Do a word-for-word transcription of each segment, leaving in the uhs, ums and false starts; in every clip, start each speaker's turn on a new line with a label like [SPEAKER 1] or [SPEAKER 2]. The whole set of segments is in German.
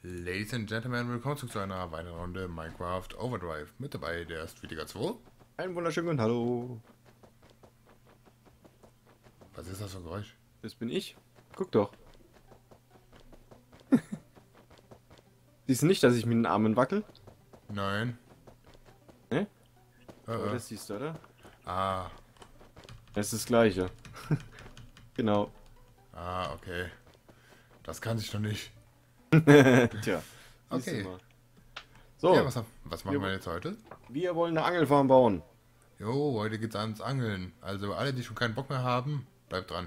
[SPEAKER 1] Ladies and Gentlemen, willkommen zurück zu einer weiteren Runde Minecraft Overdrive. Mit dabei der Streetiger zwei.
[SPEAKER 2] Einen wunderschönen guten Hallo.
[SPEAKER 1] Was ist das für ein Geräusch?
[SPEAKER 2] Das bin ich. Guck doch. Siehst du nicht, dass ich mit den Armen wackel?
[SPEAKER 1] Nein.
[SPEAKER 2] Ne?
[SPEAKER 1] Äh,
[SPEAKER 2] Aber
[SPEAKER 1] äh.
[SPEAKER 2] das siehst du, oder?
[SPEAKER 1] Ah,
[SPEAKER 2] Das ist das Gleiche. Genau.
[SPEAKER 1] ah, okay. Das kann ich doch nicht.
[SPEAKER 2] Tja. siehst du
[SPEAKER 1] Okay.
[SPEAKER 2] mal. So,
[SPEAKER 1] Ja, was, was machen
[SPEAKER 2] wir-
[SPEAKER 1] wir jetzt heute?
[SPEAKER 2] wir wollen eine Angelfarm bauen.
[SPEAKER 1] Jo, heute geht's ans Angeln. Also alle, die schon keinen Bock mehr haben, bleibt dran.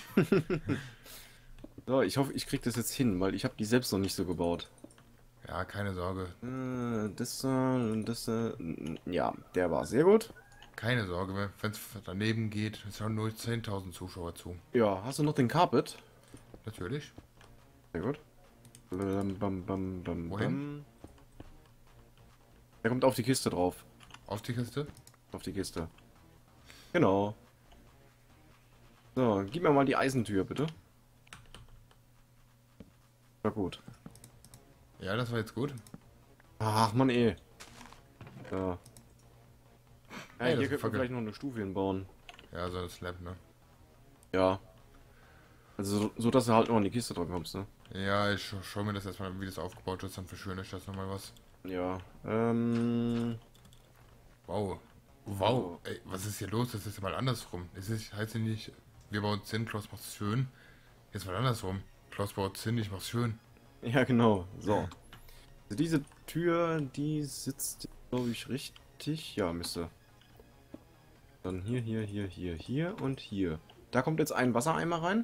[SPEAKER 2] So, ich hoffe, ich krieg das jetzt hin, weil ich habe die selbst noch nicht so gebaut.
[SPEAKER 1] Ja, keine Sorge.
[SPEAKER 2] Äh, das, äh, das, äh, ja, der war sehr gut.
[SPEAKER 1] Keine Sorge, wenn es daneben geht, es schauen nur zehntausend Zuschauer zu.
[SPEAKER 2] Ja, hast du noch den Carpet?
[SPEAKER 1] Natürlich.
[SPEAKER 2] Sehr gut. Bam, bam, bam, bam,
[SPEAKER 1] Wohin?
[SPEAKER 2] bam. Der kommt auf die Kiste drauf.
[SPEAKER 1] Auf die Kiste.
[SPEAKER 2] Auf die Kiste. Genau. So, gib mir mal die Eisentür, bitte. Na gut.
[SPEAKER 1] Ja, das war jetzt gut.
[SPEAKER 2] Ach, Mann, eh. So. Ja,
[SPEAKER 1] Hey, das
[SPEAKER 2] hier
[SPEAKER 1] ist
[SPEAKER 2] könnte
[SPEAKER 1] voll
[SPEAKER 2] man vielleicht noch eine Stufe hinbauen.
[SPEAKER 1] Ja, so ein Slab, ne?
[SPEAKER 2] Ja. Also, so, so dass du halt noch an die Kiste dran kommst, ne?
[SPEAKER 1] Ja, ich scha schau mir das erstmal, wie das aufgebaut ist, dann verschönere ich das nochmal was.
[SPEAKER 2] Ja. Ähm.
[SPEAKER 1] Wow. Wow. Ey, was ist hier los? Das ist ja mal andersrum. Es ist, heißt ja nicht, wir bauen Zinn, Klaus macht's schön. Jetzt mal andersrum. Klaus baut Zinn, ich mach's schön.
[SPEAKER 2] Ja, genau. So. Also diese Tür, die sitzt, glaube ich, richtig. Ja, müsste. Dann hier, hier, hier, hier, hier und hier. Da kommt jetzt ein Wassereimer rein.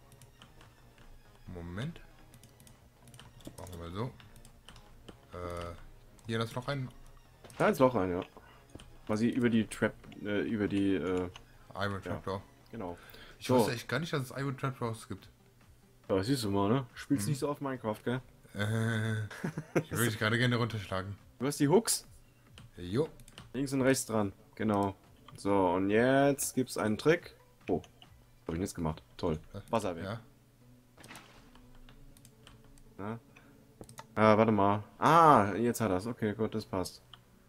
[SPEAKER 1] Moment. Machen wir mal so. Äh, hier das noch ein
[SPEAKER 2] Da ins Loch rein, ja. Quasi über die Trap, äh, über die, äh,
[SPEAKER 1] Iron Trapdoor.
[SPEAKER 2] genau.
[SPEAKER 1] Ich
[SPEAKER 2] So.
[SPEAKER 1] wusste echt gar nicht, dass es Iron Trapdoors gibt.
[SPEAKER 2] Ja, siehst du mal, ne? Spielst nicht so auf Minecraft, gell?
[SPEAKER 1] Äh, ich würde dich gerade gerne runterschlagen.
[SPEAKER 2] Du hast die Hooks
[SPEAKER 1] Jo.
[SPEAKER 2] links und rechts dran. Genau. So, und jetzt gibt's einen Trick. Oh, was hab ich denn jetzt gemacht? Toll. Wasser weg.
[SPEAKER 1] Ja.
[SPEAKER 2] Ja. Ah, warte mal. Ah, jetzt hat er's. Okay, gut, das passt.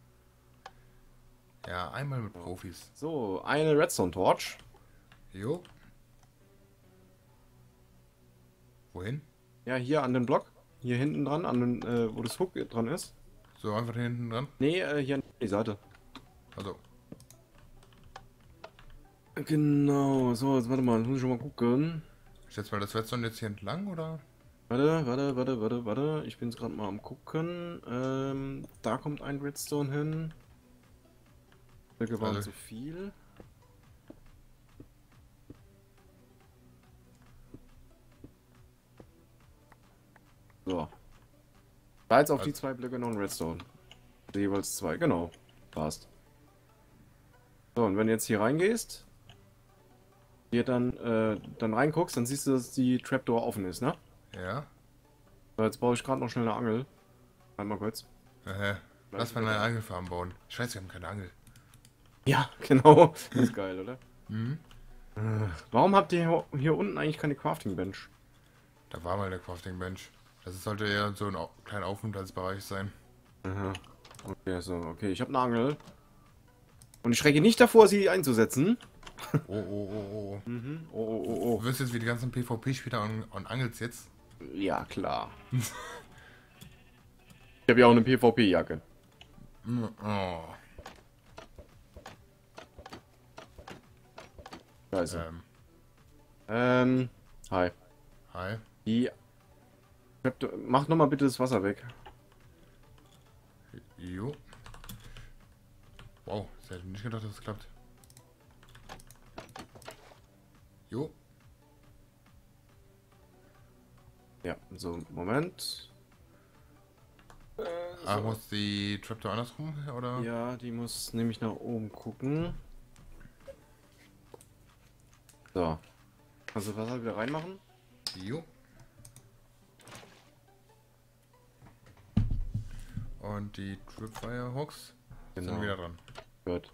[SPEAKER 1] Ja, einmal mit Profis.
[SPEAKER 2] So, eine Redstone-Torch.
[SPEAKER 1] Jo. Wohin?
[SPEAKER 2] Ja, hier an den Block. Hier hinten dran, an den, äh, wo das Hook dran ist.
[SPEAKER 1] So, einfach hier hinten dran.
[SPEAKER 2] Nee, äh, hier an die Seite.
[SPEAKER 1] Also,
[SPEAKER 2] Genau, so, jetzt warte mal, jetzt muss ich schon mal gucken.
[SPEAKER 1] ich setze mal das Redstone jetzt hier entlang, oder?
[SPEAKER 2] Warte, warte, warte, warte, warte. Ich bin jetzt gerade mal am gucken. Ähm, da kommt ein Redstone hin. Blöcke waren
[SPEAKER 1] Also-
[SPEAKER 2] zu viel. So. Da jetzt auf die
[SPEAKER 1] Also-
[SPEAKER 2] zwei Blöcke noch ein Redstone. Jeweils zwei, genau. Passt. So, und wenn du jetzt hier reingehst, hier dann, äh, dann reinguckst, dann siehst du, dass die Trapdoor offen ist, ne?
[SPEAKER 1] Ja.
[SPEAKER 2] So, jetzt brauche ich gerade noch schnell eine Angel. Einmal kurz.
[SPEAKER 1] Äh, lass mal eine Angelfarm bauen. Scheiße, wir haben keine Angel.
[SPEAKER 2] Ja, genau. Das ist geil, oder?
[SPEAKER 1] Mhm.
[SPEAKER 2] Äh, Warum habt ihr hier, hier unten eigentlich keine Crafting Bench?
[SPEAKER 1] Da war mal der Crafting Bench. Das sollte eher so ein au kleiner Aufenthaltsbereich sein.
[SPEAKER 2] Aha. Okay, so, okay, ich habe eine Angel. Und ich schrecke nicht davor, sie einzusetzen.
[SPEAKER 1] Oh, oh, oh, oh.
[SPEAKER 2] Mhm. Oh, oh, oh,
[SPEAKER 1] Du wirst jetzt wie die ganzen PvP-Spieler und, und angelst jetzt.
[SPEAKER 2] oh. Ja, klar. Ich habe ja auch eine PvP-Jacke.
[SPEAKER 1] Mm, Oh.
[SPEAKER 2] Also.
[SPEAKER 1] Ähm,
[SPEAKER 2] Ähm, hi.
[SPEAKER 1] hi.
[SPEAKER 2] Die. Mach nochmal bitte das Wasser weg.
[SPEAKER 1] Jo. Wow, ich hätte nicht gedacht, dass es klappt. Jo.
[SPEAKER 2] Ja, so, Moment.
[SPEAKER 1] Ah, muss die Trapdoor andersrum, oder?
[SPEAKER 2] Ja, die muss nämlich nach oben gucken. So. Also Wasser wieder reinmachen.
[SPEAKER 1] Jo. Und die Tripwire Hooks
[SPEAKER 2] Genau.
[SPEAKER 1] sind wieder dran.
[SPEAKER 2] Gut.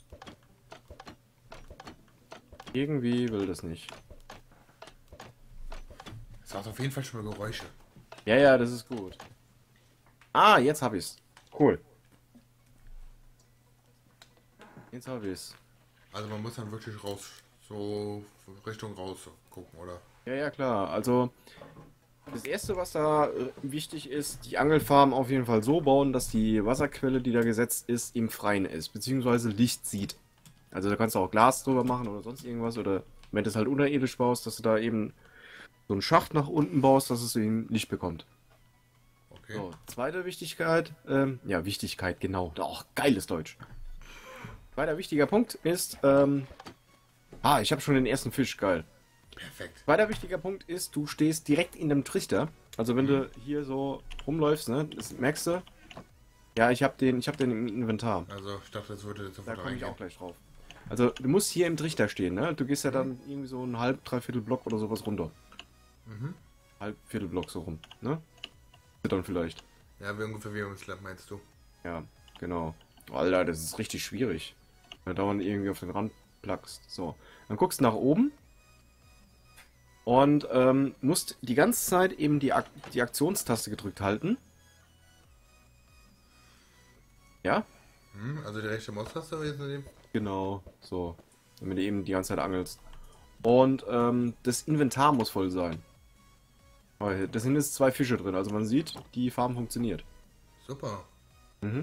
[SPEAKER 2] Irgendwie will das nicht.
[SPEAKER 1] Es macht auf jeden Fall schon mal Geräusche.
[SPEAKER 2] Ja, ja, das ist gut. Ah, jetzt hab ich's. Cool. Jetzt hab ich's.
[SPEAKER 1] Also man muss dann wirklich raus, so Richtung raus gucken, oder?
[SPEAKER 2] Ja, ja, klar. Also, das erste, was da äh, wichtig ist, die Angelfarm auf jeden Fall so bauen, dass die Wasserquelle, die da gesetzt ist, im Freien ist, beziehungsweise Licht sieht. Also da kannst du auch Glas drüber machen oder sonst irgendwas, oder wenn du es halt unterirdisch baust, dass du da eben so einen Schacht nach unten baust, dass es eben Licht bekommt.
[SPEAKER 1] Okay.
[SPEAKER 2] So, zweite Wichtigkeit, ähm, ja, Wichtigkeit, genau. Auch geiles Deutsch. Zweiter wichtiger Punkt ist, ähm, ah, ich habe schon den ersten Fisch, geil.
[SPEAKER 1] Perfekt.
[SPEAKER 2] Zweiter wichtiger Punkt ist, du stehst direkt in dem Trichter. Also wenn
[SPEAKER 1] Mhm.
[SPEAKER 2] du hier so rumläufst, ne, das merkst du. Ja, ich habe den, ich habe den im Inventar.
[SPEAKER 1] Also ich dachte, das würde jetzt
[SPEAKER 2] Da
[SPEAKER 1] sofort
[SPEAKER 2] komme ich
[SPEAKER 1] reingehen.
[SPEAKER 2] auch gleich drauf. Also du musst hier im Trichter stehen, ne? Du gehst ja
[SPEAKER 1] Mhm.
[SPEAKER 2] dann irgendwie so einen halb, dreiviertel Block oder sowas runter.
[SPEAKER 1] Mhm.
[SPEAKER 2] Halb, Viertel Block so rum, ne? Dann vielleicht.
[SPEAKER 1] Ja, wie ungefähr wie im Slap meinst du?
[SPEAKER 2] Ja, genau. Alter, das ist richtig schwierig. Wenn du dauernd irgendwie auf den Rand plackst. So. Dann guckst du nach oben. Und ähm, musst die ganze Zeit eben die, Ak die Aktionstaste gedrückt halten. Ja?
[SPEAKER 1] Hm, also die rechte Maustaste jetzt in dem.
[SPEAKER 2] Genau. So. Damit du eben die ganze Zeit angelst. Und ähm, das Inventar muss voll sein. Aber da sind jetzt zwei Fische drin. Also man sieht, die Farm funktioniert.
[SPEAKER 1] Super.
[SPEAKER 2] Mhm.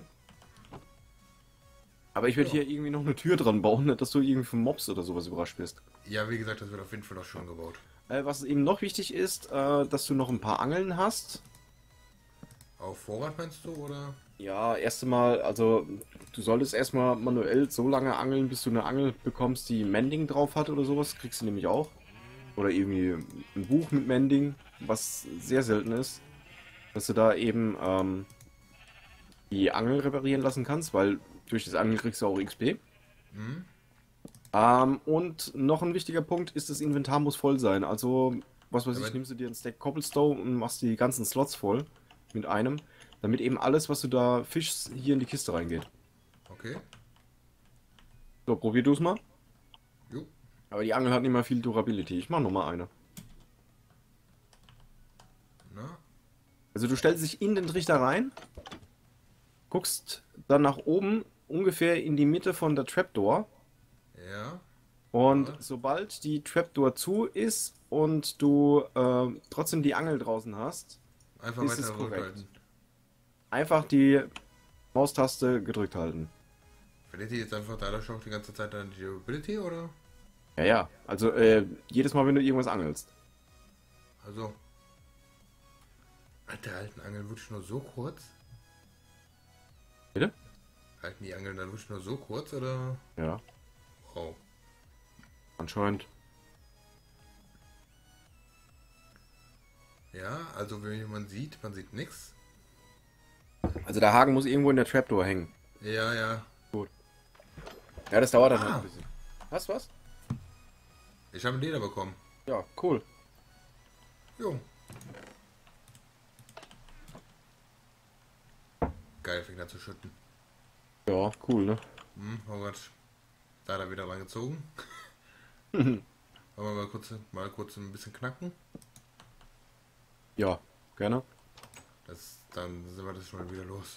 [SPEAKER 2] Aber ich würde
[SPEAKER 1] Ja.
[SPEAKER 2] hier irgendwie noch eine Tür dran bauen, nicht, dass du irgendwie von Mobs oder sowas überrascht wirst.
[SPEAKER 1] Ja, wie gesagt, das wird auf jeden Fall noch schön gebaut.
[SPEAKER 2] Äh, was eben noch wichtig ist, äh, dass du noch ein paar Angeln hast.
[SPEAKER 1] Auf Vorrat meinst du, oder?
[SPEAKER 2] Ja, erst einmal, also du solltest erstmal manuell so lange angeln, bis du eine Angel bekommst, die Mending drauf hat oder sowas. Kriegst du nämlich auch. Oder irgendwie ein Buch mit Mending, was sehr selten ist. Dass du da eben ähm, die Angel reparieren lassen kannst, weil durch das Angeln kriegst du auch X P.
[SPEAKER 1] Hm?
[SPEAKER 2] Ähm, und noch ein wichtiger Punkt ist, das Inventar muss voll sein. Also, was weiß
[SPEAKER 1] Aber-
[SPEAKER 2] ich, nimmst du dir einen Stack Cobblestone und machst die ganzen Slots voll mit einem, damit eben alles, was du da fischst, hier in die Kiste reingeht.
[SPEAKER 1] Okay.
[SPEAKER 2] So, probier du's mal.
[SPEAKER 1] Jo.
[SPEAKER 2] Aber die Angel hat nicht mehr viel Durability. Ich mach noch mal eine.
[SPEAKER 1] Na?
[SPEAKER 2] Also, du stellst dich in den Trichter rein, guckst dann nach oben, ungefähr in die Mitte von der Trapdoor.
[SPEAKER 1] Ja.
[SPEAKER 2] Und
[SPEAKER 1] Ja.
[SPEAKER 2] sobald die Trapdoor zu ist und du äh, trotzdem die Angel draußen hast,
[SPEAKER 1] Einfach
[SPEAKER 2] ist es
[SPEAKER 1] weiter
[SPEAKER 2] korrekt.
[SPEAKER 1] rückhalten.
[SPEAKER 2] einfach die Maustaste gedrückt halten.
[SPEAKER 1] Verliert die jetzt einfach dadurch auch die ganze Zeit dann die Ability, oder?
[SPEAKER 2] Ja, ja. Also äh, jedes Mal, wenn du irgendwas angelst.
[SPEAKER 1] Also. Alter, halten Angeln wirklich nur so kurz?
[SPEAKER 2] Bitte?
[SPEAKER 1] Halten die Angeln dann wirklich nur so kurz, oder?
[SPEAKER 2] Ja,
[SPEAKER 1] Wow.
[SPEAKER 2] anscheinend.
[SPEAKER 1] Ja, also wie man sieht, man sieht nichts.
[SPEAKER 2] Also der Haken muss irgendwo in der Trapdoor hängen.
[SPEAKER 1] Ja, ja.
[SPEAKER 2] Ja, das dauert dann
[SPEAKER 1] Ah.
[SPEAKER 2] halt ein bisschen. Was, was?
[SPEAKER 1] Ich habe ein Leder bekommen.
[SPEAKER 2] Ja, cool.
[SPEAKER 1] Jo. Geil, fängt an zu schütten.
[SPEAKER 2] Ja, cool, ne?
[SPEAKER 1] Hm, oh Gott. Da hat er wieder reingezogen. Wollen wir mal kurz, mal kurz ein bisschen knacken?
[SPEAKER 2] Ja, gerne.
[SPEAKER 1] Das, dann sind wir das schon mal wieder los.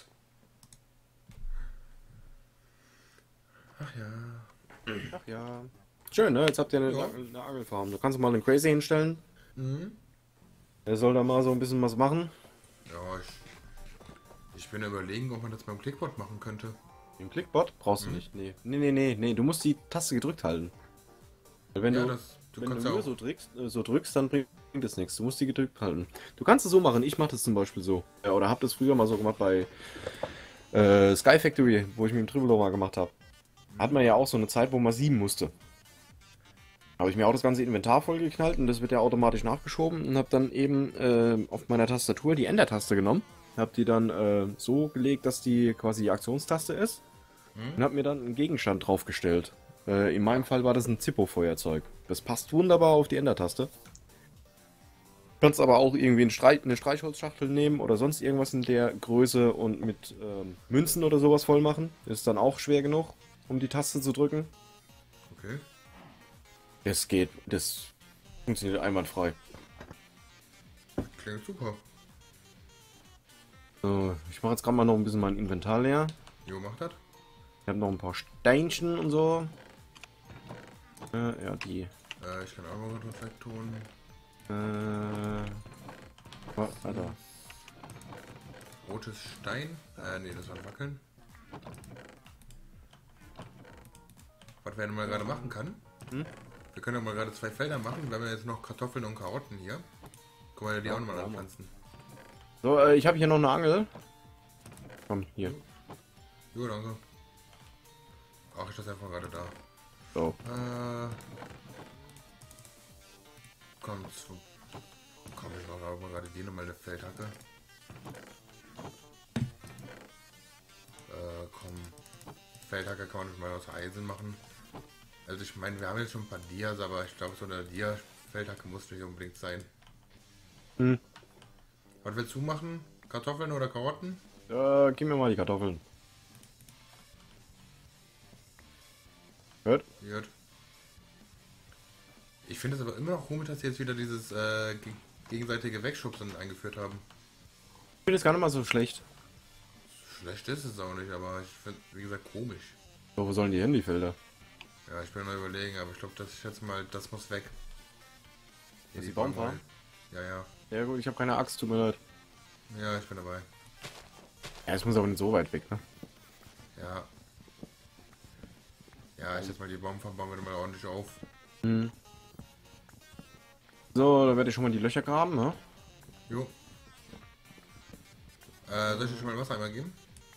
[SPEAKER 1] Ach ja.
[SPEAKER 2] Ach ja. Schön, ne? Jetzt habt ihr eine,
[SPEAKER 1] Ja.
[SPEAKER 2] eine Angelfarm. Da kannst du mal den Crazy hinstellen.
[SPEAKER 1] Mhm.
[SPEAKER 2] Der soll da mal so ein bisschen was machen.
[SPEAKER 1] Ja, ich, ich bin überlegen, ob man das beim Clickbot machen könnte.
[SPEAKER 2] Den Clickbot brauchst du
[SPEAKER 1] Mhm.
[SPEAKER 2] nicht. Nee. Nee, nee, nee, nee. Du musst die Taste gedrückt halten. Weil wenn
[SPEAKER 1] Ja,
[SPEAKER 2] du,
[SPEAKER 1] das, du
[SPEAKER 2] wenn du
[SPEAKER 1] kannst ja
[SPEAKER 2] nur
[SPEAKER 1] auch.
[SPEAKER 2] so drückst, äh, so drückst, dann bringt das nichts. Du musst die gedrückt halten. Du kannst es so machen. Ich mache das zum Beispiel so. Ja, oder hab das früher mal so gemacht bei äh, Sky Factory, wo ich mit dem Tribolo mal gemacht habe. Hat man ja auch so eine Zeit, wo man sieben musste. Habe ich mir auch das ganze Inventar vollgeknallt und das wird ja automatisch nachgeschoben und habe dann eben äh, auf meiner Tastatur die Enter-Taste genommen. Habe die dann äh, so gelegt, dass die quasi die Aktionstaste ist.
[SPEAKER 1] Hm?
[SPEAKER 2] Und habe mir dann einen Gegenstand draufgestellt. Äh, in meinem Fall war das ein Zippo-Feuerzeug. Das passt wunderbar auf die Enter-Taste. Kannst aber auch irgendwie ein Streich, eine Streichholzschachtel nehmen oder sonst irgendwas in der Größe und mit ähm, Münzen oder sowas voll machen. Ist dann auch schwer genug, um die Taste zu drücken.
[SPEAKER 1] Okay.
[SPEAKER 2] Das geht, das funktioniert einwandfrei.
[SPEAKER 1] Klingt super.
[SPEAKER 2] So, ich mache jetzt gerade mal noch ein bisschen mein Inventar leer.
[SPEAKER 1] Jo, macht das.
[SPEAKER 2] Ich habe noch ein paar Steinchen und so. Äh, ja, die.
[SPEAKER 1] Äh, ich kann auch mal was wegtun.
[SPEAKER 2] Äh. Oh, Alter.
[SPEAKER 1] Rotes Stein. Äh, nee, das war ein Wackeln. Was wir mal gerade machen kann.
[SPEAKER 2] Hm?
[SPEAKER 1] Wir können ja mal gerade zwei Felder machen. Wir haben ja jetzt noch Kartoffeln und Karotten hier. Können wir die
[SPEAKER 2] Ja,
[SPEAKER 1] auch nochmal
[SPEAKER 2] ja.
[SPEAKER 1] anpflanzen.
[SPEAKER 2] So, äh, ich habe hier noch eine Angel. Komm, hier.
[SPEAKER 1] Jo, danke. Ach, ich das einfach gerade da.
[SPEAKER 2] So.
[SPEAKER 1] Äh. Komm, zu. Komm, ich mache auch mal gerade die nochmal eine Feldhacke. Äh, komm. Feldhacke kann man mal aus Eisen machen. Also ich meine, wir haben jetzt schon ein paar Dias, aber ich glaube, so eine Dia-Feldhacke muss nicht unbedingt sein.
[SPEAKER 2] Hm.
[SPEAKER 1] Was willst du machen? Kartoffeln oder Karotten?
[SPEAKER 2] Äh, gib mir mal die Kartoffeln. Hört?
[SPEAKER 1] Gut. Ich finde es aber immer noch komisch, dass sie jetzt wieder dieses äh, ge gegenseitige Wegschubsen eingeführt haben.
[SPEAKER 2] Ich finde das gar nicht mal so schlecht.
[SPEAKER 1] Schlecht ist es auch nicht, aber ich finde, wie gesagt, komisch.
[SPEAKER 2] So, wo sollen die hin, die Felder?
[SPEAKER 1] Ja, ich bin mal überlegen, aber ich glaube, dass ich jetzt mal, das muss weg.
[SPEAKER 2] Dass die
[SPEAKER 1] Bäume-
[SPEAKER 2] Baumfarm?
[SPEAKER 1] Ja, ja.
[SPEAKER 2] Ja gut, ich habe keine Axt, tut mir leid.
[SPEAKER 1] Ja, ich bin dabei.
[SPEAKER 2] Ja, es muss aber nicht so weit weg, ne?
[SPEAKER 1] Ja. Ja, ich setze mal die Baumfarm, bauen wir mal ordentlich auf.
[SPEAKER 2] Hm. So, dann werde ich schon mal die Löcher graben, ne?
[SPEAKER 1] Jo. Äh, soll ich dir schon mal Wasser einmal geben?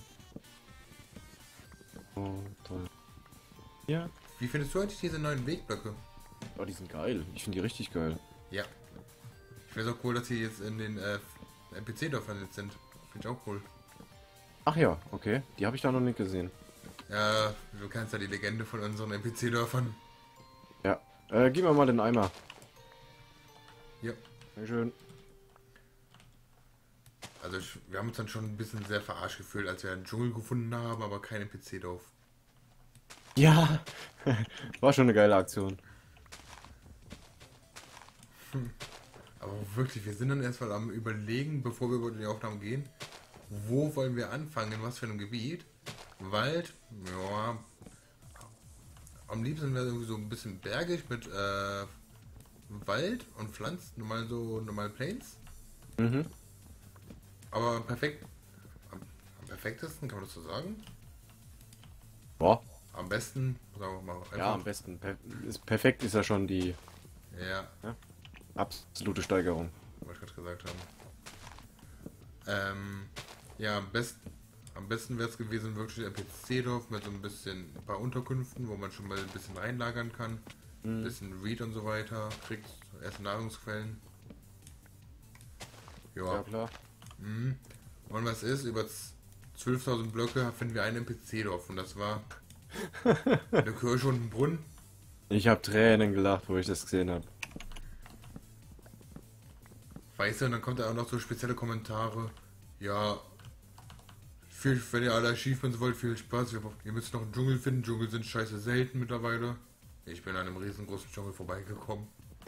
[SPEAKER 2] So, dann. Hier.
[SPEAKER 1] Wie findest du eigentlich diese neuen Wegblöcke?
[SPEAKER 2] Oh, die sind geil. Ich finde die richtig geil.
[SPEAKER 1] Ja. Ich finde es auch cool, dass sie jetzt in den äh, N P C-Dörfern jetzt sind. Finde ich auch cool.
[SPEAKER 2] Ach ja, okay. Die habe ich da noch nicht gesehen.
[SPEAKER 1] Ja, du kennst ja die Legende von unseren N P C-Dörfern.
[SPEAKER 2] Ja. Äh, gib mir mal den Eimer.
[SPEAKER 1] Ja.
[SPEAKER 2] Dankeschön.
[SPEAKER 1] Also ich, wir haben uns dann schon ein bisschen sehr verarscht gefühlt, als wir einen Dschungel gefunden haben, aber kein N P C-Dorf.
[SPEAKER 2] Ja. War schon eine geile Aktion.
[SPEAKER 1] Aber wirklich, wir sind dann erstmal am Überlegen, bevor wir über die Aufnahmen gehen, wo wollen wir anfangen, in was für einem Gebiet? Wald, ja. Am liebsten wäre irgendwie so ein bisschen bergig mit äh, Wald und Pflanzen, normal so normal Plains.
[SPEAKER 2] Mhm.
[SPEAKER 1] Aber perfekt. Am, am perfektesten, kann man das so sagen?
[SPEAKER 2] Boah.
[SPEAKER 1] Am besten, sagen wir mal. Einfach,
[SPEAKER 2] Ja, am besten. Per ist, perfekt ist ja schon die
[SPEAKER 1] Ja,
[SPEAKER 2] absolute Steigerung.
[SPEAKER 1] was ich gerade gesagt haben. Ähm, ja, am besten, am besten wäre es gewesen, wirklich ein N P C-Dorf mit so ein bisschen ein paar Unterkünften, wo man schon mal ein bisschen reinlagern kann. Ein
[SPEAKER 2] Mhm.
[SPEAKER 1] bisschen Reed und so weiter, kriegt erste Nahrungsquellen. Ja.
[SPEAKER 2] Ja, klar.
[SPEAKER 1] Mhm. Und was ist? Über zwölftausend Blöcke finden wir ein N P C-Dorf und das war eine Kirche und ein Brunnen.
[SPEAKER 2] Ich habe Tränen gelacht, wo ich das gesehen habe.
[SPEAKER 1] Weißt du, und dann kommt da auch noch so spezielle Kommentare. Ja, viel, wenn ihr alle Achievements wollt, viel Spaß. Wir- Ihr müsst noch einen Dschungel finden. Dschungel sind scheiße selten mittlerweile. Ich bin an einem riesengroßen Dschungel vorbeigekommen.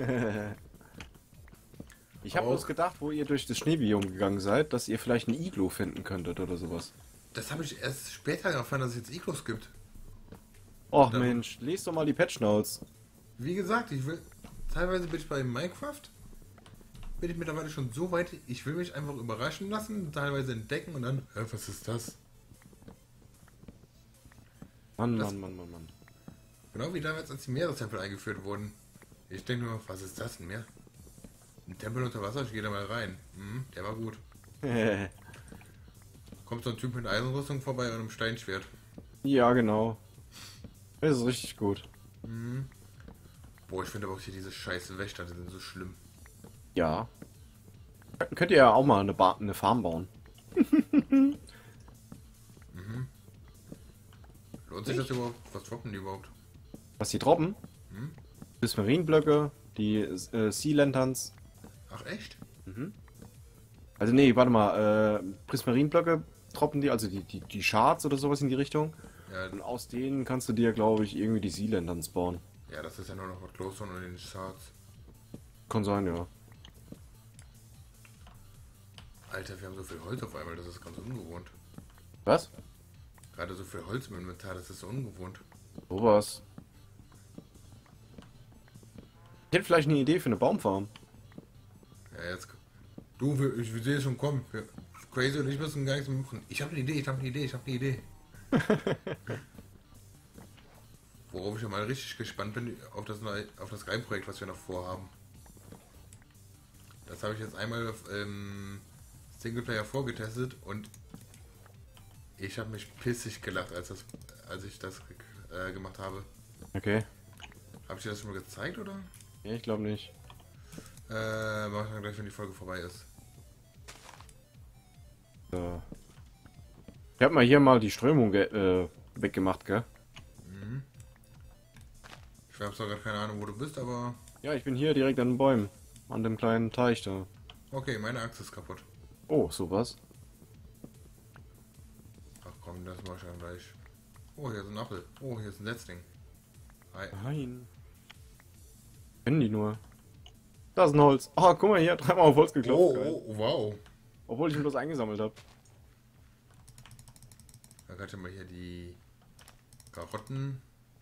[SPEAKER 2] Ich habe
[SPEAKER 1] Auch-
[SPEAKER 2] uns gedacht, wo ihr durch das Schneebiom gegangen seid, dass ihr vielleicht ein Iglo finden könntet oder sowas.
[SPEAKER 1] Das habe ich erst später erfahren, dass es jetzt Iglos gibt.
[SPEAKER 2] Och
[SPEAKER 1] Dann-
[SPEAKER 2] Mensch, lest doch mal die Patch Notes.
[SPEAKER 1] Wie gesagt, ich will. Teilweise bin ich bei Minecraft. Bin ich mittlerweile schon so weit, ich will mich einfach überraschen lassen, teilweise entdecken und dann. Hä, was ist das?
[SPEAKER 2] Mann,
[SPEAKER 1] Das-
[SPEAKER 2] Mann, Mann, Mann, Mann.
[SPEAKER 1] Genau wie damals, als die Meerestempel eingeführt wurden. Ich denke nur, was ist das, ein Meer? Ein Tempel unter Wasser, ich gehe da mal rein. Mhm, der war gut. Kommt so ein Typ mit Eisenrüstung vorbei und einem Steinschwert.
[SPEAKER 2] Ja, genau. Das ist richtig gut.
[SPEAKER 1] Mhm. Boah, ich finde aber auch hier diese scheiß Wächter, die sind so schlimm.
[SPEAKER 2] Ja. Könnt ihr ja auch mal eine, ba eine Farm bauen.
[SPEAKER 1] Lohnt sich das überhaupt? Was droppen die überhaupt?
[SPEAKER 2] Was die droppen?
[SPEAKER 1] Hm?
[SPEAKER 2] Prismarinblöcke, die äh, Sea Lanterns.
[SPEAKER 1] Ach echt?
[SPEAKER 2] Also nee, warte mal, äh, Prismarinblöcke droppen die, also die, die, die Shards oder sowas in die Richtung.
[SPEAKER 1] Ja,
[SPEAKER 2] Und aus denen kannst du dir, glaube ich, irgendwie die Sea Lanterns bauen.
[SPEAKER 1] ja, das ist ja nur noch was Glowstone und den Charts.
[SPEAKER 2] Kann sein, ja.
[SPEAKER 1] Alter, wir haben so viel Holz auf einmal, das ist ganz ungewohnt.
[SPEAKER 2] Was?
[SPEAKER 1] Gerade so viel Holz im Inventar, das ist so ungewohnt.
[SPEAKER 2] Sowas. Ich hätte vielleicht eine Idee für eine Baumfarm.
[SPEAKER 1] Ja, jetzt. Du, wir- ich sehe es schon kommen. Wir, Crazy und ich müssen gar nichts mehr machen. Ich habe eine Idee, ich habe eine Idee, ich habe eine Idee. Worauf ich ja mal richtig gespannt bin, auf das neue, auf das Geheimprojekt, was wir noch vorhaben. Das habe ich jetzt einmal auf ähm, Singleplayer vorgetestet und ich habe mich pissig gelacht, als, das, als ich das äh, gemacht habe.
[SPEAKER 2] Okay.
[SPEAKER 1] Habe ich dir das schon mal gezeigt, oder?
[SPEAKER 2] Ja, ich glaube nicht.
[SPEAKER 1] Äh, mach ich dann gleich, wenn die Folge vorbei ist.
[SPEAKER 2] So. Ich habe mal hier mal die Strömung äh, weggemacht, gell?
[SPEAKER 1] Mhm. Ich habe zwar gerade keine Ahnung, wo du bist, aber...
[SPEAKER 2] Ja, ich bin hier direkt an den Bäumen. An dem kleinen Teich da.
[SPEAKER 1] Okay, meine Achse ist kaputt.
[SPEAKER 2] Oh, sowas.
[SPEAKER 1] Ach komm, das mach ich dann gleich. Oh, hier ist ein Apfel. Oh, hier ist ein Setzling. Hi.
[SPEAKER 2] Nein. Kennen die nur. Da ist ein Holz. Ah, guck mal hier, dreimal auf Holz geklopft.
[SPEAKER 1] Oh,
[SPEAKER 2] Geil.
[SPEAKER 1] oh, wow.
[SPEAKER 2] Obwohl ich ihn bloß eingesammelt habe.
[SPEAKER 1] Dann kannst du mal hier die Karotten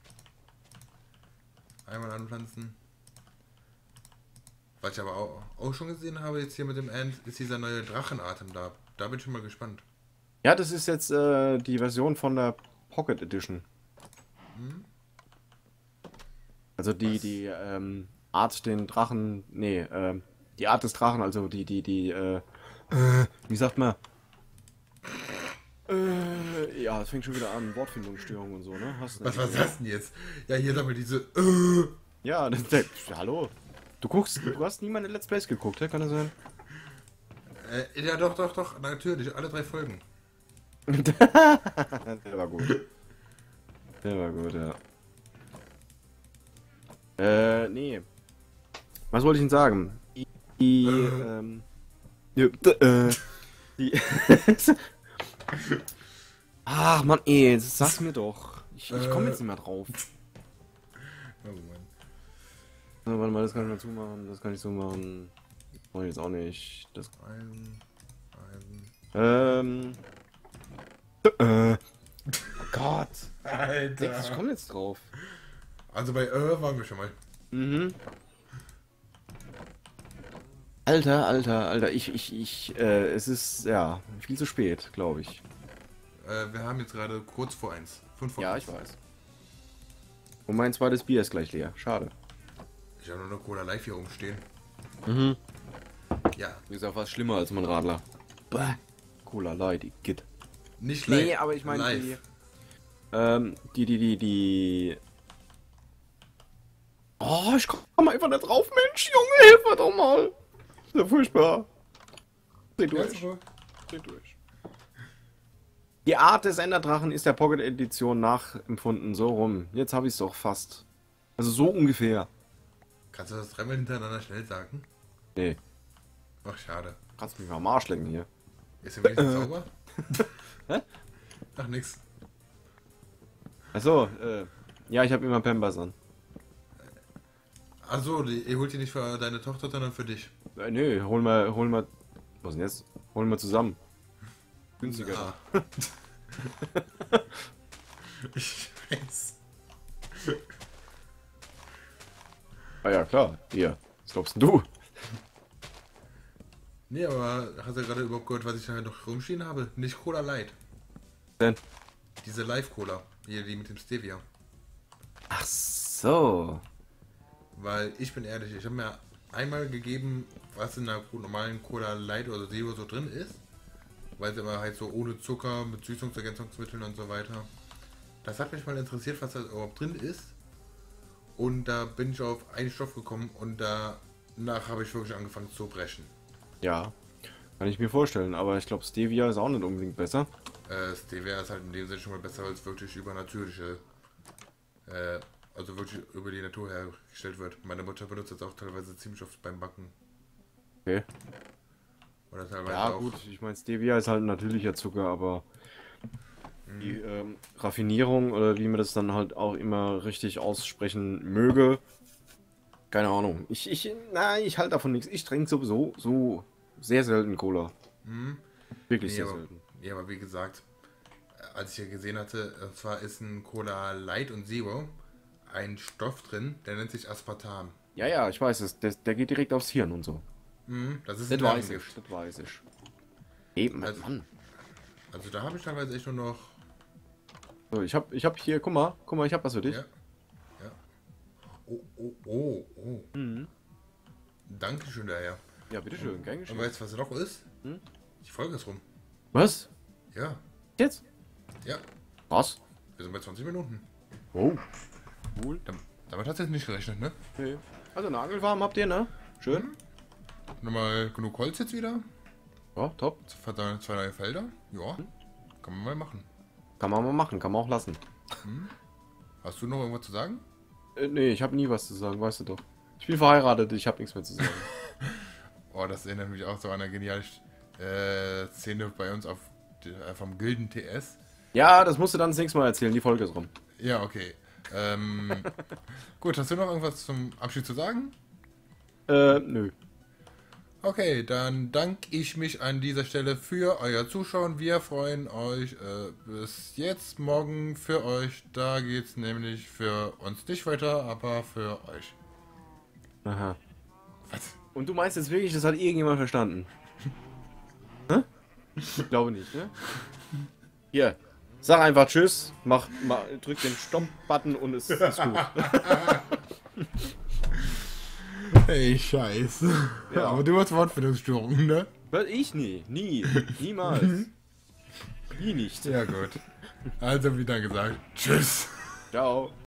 [SPEAKER 1] einmal anpflanzen. Was ich aber auch, auch schon gesehen habe, jetzt hier mit dem End, ist dieser neue Drachenatem da. Da bin ich schon mal gespannt.
[SPEAKER 2] Ja, das ist jetzt äh, die Version von der Pocket Edition.
[SPEAKER 1] Hm?
[SPEAKER 2] Also die,
[SPEAKER 1] Was?
[SPEAKER 2] die ähm, Art, den Drachen. Nee, ähm, die Art des Drachen, also die, die, die, äh, äh wie sagt man? Äh, ja, es fängt schon wieder an, Wortfindungsstörung und so, ne? Hast du
[SPEAKER 1] Was war
[SPEAKER 2] nicht-
[SPEAKER 1] das denn jetzt? Ja, hier sag mal diese. Äh,
[SPEAKER 2] Ja, das, der, hallo. Du guckst, du hast nie meine Let's Plays geguckt, hä? Kann das sein?
[SPEAKER 1] äh, ja, doch, doch, doch, natürlich. Alle drei Folgen.
[SPEAKER 2] Der war gut. Der war gut, ja. Äh, nee. Was wollte ich denn sagen? Die,
[SPEAKER 1] Äh.
[SPEAKER 2] ähm... Ja, d- äh, die... Ach, Mann, ey, jetzt sag's mir doch. Ich, ich komme
[SPEAKER 1] Äh.
[SPEAKER 2] jetzt nicht mehr drauf.
[SPEAKER 1] Oh Mann.
[SPEAKER 2] Na, warte mal, das kann ich mal zumachen, das kann ich so machen. Das brauche ich jetzt auch nicht. Das,
[SPEAKER 1] Eisen, Eisen.
[SPEAKER 2] ähm... Äh... Oh Gott.
[SPEAKER 1] Alter.
[SPEAKER 2] Ich komme jetzt drauf.
[SPEAKER 1] Also bei äh waren wir schon mal.
[SPEAKER 2] Mhm. Alter, Alter, Alter, ich, ich, ich, äh, es ist, ja, viel zu spät, glaube ich.
[SPEAKER 1] Äh, wir haben jetzt gerade kurz vor eins. Fünf vor
[SPEAKER 2] Ja,
[SPEAKER 1] eins.
[SPEAKER 2] ich weiß. Und mein zweites Bier ist gleich leer. Schade.
[SPEAKER 1] Ich habe nur eine Cola Live hier rumstehen.
[SPEAKER 2] Mhm.
[SPEAKER 1] Ja,
[SPEAKER 2] Ist ja fast schlimmer als mein Radler. Bäh. Cola Light, die Git.
[SPEAKER 1] nicht live.
[SPEAKER 2] Nee, aber ich meine
[SPEAKER 1] live.
[SPEAKER 2] die, ähm, die, die, die, die... Oh, ich komme einfach nicht drauf, Mensch, Junge, hilf mir doch mal. Ist ja furchtbar. Dreh
[SPEAKER 1] Ja,
[SPEAKER 2] durch.
[SPEAKER 1] so.
[SPEAKER 2] Dreh durch. Die Art des Enderdrachen ist der Pocket Edition nachempfunden, so rum. Jetzt habe ich es doch fast. Also so ungefähr.
[SPEAKER 1] Kannst du das dreimal hintereinander schnell sagen?
[SPEAKER 2] Nee,
[SPEAKER 1] Ach, schade.
[SPEAKER 2] kannst mich mal am Arsch lecken hier.
[SPEAKER 1] Ist er wenigstens sauber?
[SPEAKER 2] Hä?
[SPEAKER 1] Ach, nix.
[SPEAKER 2] Achso, äh, ja, ich habe immer Pampers an.
[SPEAKER 1] Achso, ihr holt die nicht für deine Tochter, sondern für dich.
[SPEAKER 2] Äh, nö, hol mal, hol mal, was denn jetzt? Hol mal zusammen. Günstiger.
[SPEAKER 1] Ah. Ich weiß.
[SPEAKER 2] Ah ja, klar, hier. Was glaubst denn du?
[SPEAKER 1] Nee, aber hast du gerade überhaupt gehört, was ich da noch rumstehen habe? Nicht Cola Light.
[SPEAKER 2] Denn?
[SPEAKER 1] Diese Live-Cola. Hier, die mit dem Stevia.
[SPEAKER 2] Ach so.
[SPEAKER 1] Weil ich bin ehrlich, ich habe mir einmal gegeben, was in einer normalen Cola Light oder Zero so drin ist. Weil sie immer halt so ohne Zucker, mit Süßungsergänzungsmitteln und so weiter. Das hat mich mal interessiert, was da überhaupt drin ist. Und da bin ich auf einen Stoff gekommen und danach habe ich wirklich angefangen zu brechen.
[SPEAKER 2] Ja, kann ich mir vorstellen, aber ich glaube Stevia ist auch nicht unbedingt besser.
[SPEAKER 1] Äh, Stevia ist halt in dem Sinne schon mal besser, als wirklich übernatürliche, äh, also wirklich über die Natur hergestellt wird. Meine Mutter benutzt das auch teilweise ziemlich oft beim Backen.
[SPEAKER 2] Okay.
[SPEAKER 1] Oder teilweise
[SPEAKER 2] Ja
[SPEAKER 1] auch.
[SPEAKER 2] gut, ich meine Stevia ist halt ein natürlicher Zucker, aber die ähm, Raffinierung oder wie man das dann halt auch immer richtig aussprechen möge, keine Ahnung. Ich, ich, nein, ich halte davon nichts. Ich trinke sowieso so sehr selten Cola.
[SPEAKER 1] Hm.
[SPEAKER 2] Wirklich
[SPEAKER 1] Nee,
[SPEAKER 2] sehr
[SPEAKER 1] aber,
[SPEAKER 2] selten.
[SPEAKER 1] ja, aber wie gesagt, als ich ja gesehen hatte, und zwar ist ein Cola Light und Zero ein Stoff drin, der nennt sich Aspartam.
[SPEAKER 2] Ja, ja, ich weiß es. Der, der geht direkt aufs Hirn und so.
[SPEAKER 1] Hm, das ist
[SPEAKER 2] Das
[SPEAKER 1] ein
[SPEAKER 2] weiß ich,
[SPEAKER 1] Nervengift.
[SPEAKER 2] das weiß ich. Eben,
[SPEAKER 1] Also-
[SPEAKER 2] Mann.
[SPEAKER 1] Also da habe ich teilweise echt nur noch.
[SPEAKER 2] So, ich hab, ich hab hier, guck mal, guck mal, ich hab was für dich.
[SPEAKER 1] Ja. Ja. Oh, oh, oh, oh.
[SPEAKER 2] Mhm.
[SPEAKER 1] Dankeschön daher.
[SPEAKER 2] Ja, bitteschön, gern
[SPEAKER 1] Und
[SPEAKER 2] geschehen.
[SPEAKER 1] weißt du, was noch ist?
[SPEAKER 2] Hm?
[SPEAKER 1] Die Folge ist rum.
[SPEAKER 2] Was?
[SPEAKER 1] Ja.
[SPEAKER 2] Jetzt?
[SPEAKER 1] Ja.
[SPEAKER 2] Was?
[SPEAKER 1] Wir sind bei zwanzig Minuten.
[SPEAKER 2] Oh. Cool.
[SPEAKER 1] Dam- Damit hat es jetzt nicht gerechnet, ne?
[SPEAKER 2] Nee. Also Nagelfarben habt ihr, ne? Schön.
[SPEAKER 1] Nochmal genug Holz jetzt wieder.
[SPEAKER 2] Ja, top.
[SPEAKER 1] Zwei, zwei neue Felder. Ja. Kann man mal machen.
[SPEAKER 2] Kann man mal machen, kann man auch lassen.
[SPEAKER 1] Hast du noch irgendwas zu sagen?
[SPEAKER 2] Äh, nee, ich habe nie was zu sagen, weißt du doch. Ich bin verheiratet, ich habe nichts mehr zu sagen.
[SPEAKER 1] Oh, das erinnert mich auch so an eine geniale äh, Szene bei uns auf äh, vom Gilden T S.
[SPEAKER 2] Ja, das musst du dann das nächste Mal erzählen, die Folge ist rum.
[SPEAKER 1] Ja, okay. Ähm, gut, hast du noch irgendwas zum Abschied zu sagen?
[SPEAKER 2] Äh, nö.
[SPEAKER 1] Okay, dann danke ich mich an dieser Stelle für euer Zuschauen. Wir freuen euch äh, bis jetzt, morgen für euch. Da geht's nämlich für uns nicht weiter, aber für euch.
[SPEAKER 2] Aha.
[SPEAKER 1] Was?
[SPEAKER 2] Und du meinst jetzt wirklich, das hat irgendjemand verstanden? Hä? Ich glaube nicht, ne? Hier, sag einfach Tschüss, mach, mach, drück den Stopp-Button und es ist gut.
[SPEAKER 1] Ey, scheiße.
[SPEAKER 2] Ja.
[SPEAKER 1] Aber du hast Wortfindungsstörungen, ne?
[SPEAKER 2] Was? Ich nie, nie, niemals. Nie nicht.
[SPEAKER 1] Ja, gut. Also, wie dann gesagt, tschüss.
[SPEAKER 2] Ciao.